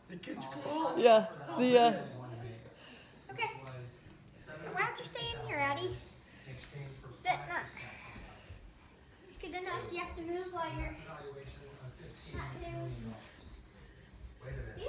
The kid's cool. Yeah. The Okay. Why don't you stay in here, Addie? Sit up. Good enough. You have to move while you're not doing.